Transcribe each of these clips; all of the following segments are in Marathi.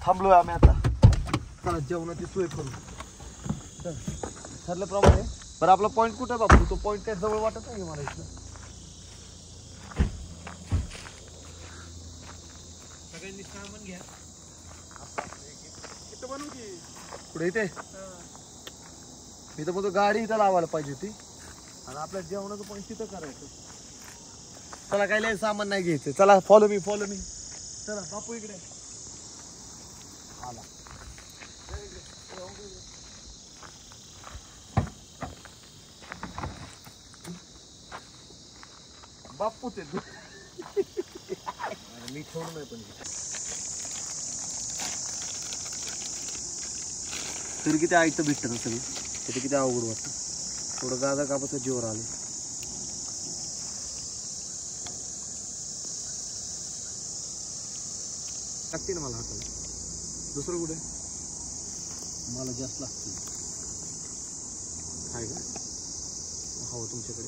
थांबलोय आम्ही आता. चला जेवणाची सोय करू. ठरल्याप्रमाणे. बरं आपला पॉईंट कुठे बापू? तो पॉईंट काय जवळ वाटत नाही मला इथलं. सगळ्यांनी सामान घ्या. इथं बनवू की पुढे इथे मी तर म्हणतो गाडी इथं लावायला पाहिजे होती आणि आपल्या जेवणाचं पॉईंट तिथं करायचं. चला काय लय सामान नाही घ्यायचं. चला फॉलो मी. चला बापू इकडे आला. बापू ते मी सोडून नाही पण तरी किती ऐकतं भेटतं ना सगळं. ते किती अवघड वाटतं. थोडं गाजा कापाचं जीवर आले. लागते ना मला हाताला. दुसरं कुठे मला जास्त लागते. आहे का हो तुमच्याकडे?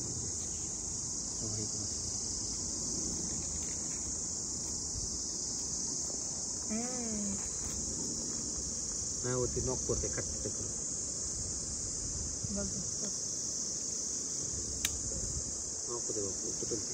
नाही होती नॉक करते खट्टे करून. नको दे बापू कुठं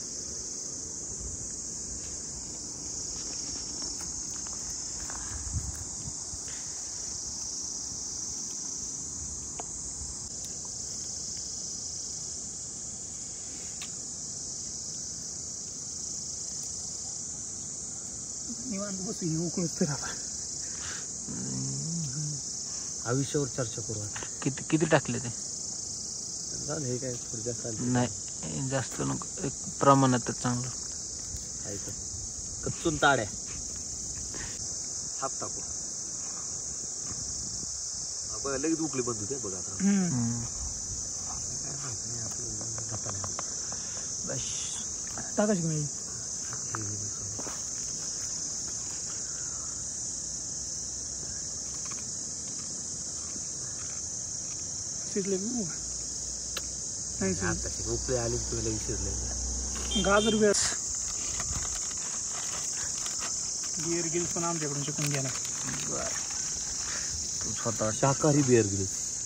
निवांत बसू. उकळूच तर आता आयुष्यावर चर्चा करू आता. किती टाकले ते? हे काय थोडं जास्त नाही जास्त नको. एक प्रमाणातच चांगलं. कच्चून ताड्या हात टाकू. बघा लगेच उकळी बंद होते बघा आता. बस टाकायची नाही. शिजले उकळी आली तुम्ही लगेच शिजले. गाजर वेळ बिअर गिल्स पण आमच्याकडून शिकून घ्यायला. तू स्वतः शाकाहारी बिअर गिल्स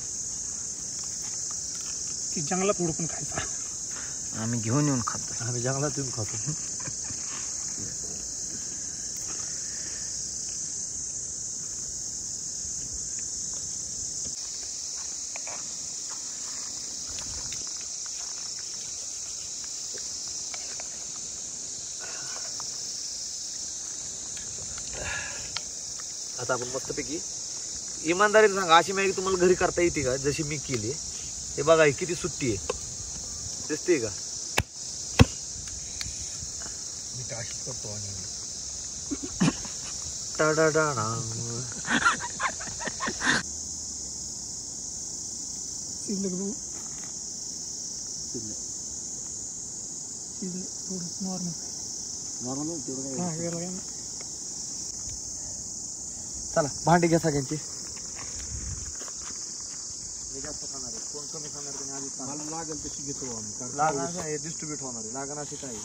की जंगलात हुडकून खायचा. आम्ही घेऊन येऊन खातो. आम्ही जंगलात येऊन खातो. आता आपण मस्तपैकी इमानदारीने सांगा अशी मॅगी तुम्हाला घरी करता येते का जशी मी केली? हे बघा ही किती सुट्टी आहे दिसते का? मी टाशीच करतो आणि नॉर्मल. चला भांडी घ्या सगळ्यांची. मी जास्त खाणार आहे. कोण कमी खाणार त्याने आधी मला लागेल तशी घेतो आम्ही. लागणार नाही डिस्ट्रीब्यूट होणार आहे. लागणार अशी काय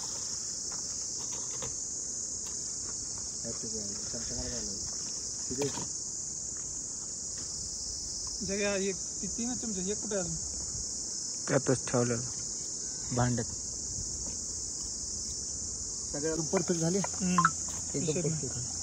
जग्या एक 3 चमचे. एक कुठे अजून त्यातच ठेवलेलं भांड्यात. सगळ्या परफेक्ट झाले. एकदम परफेक्ट झाले.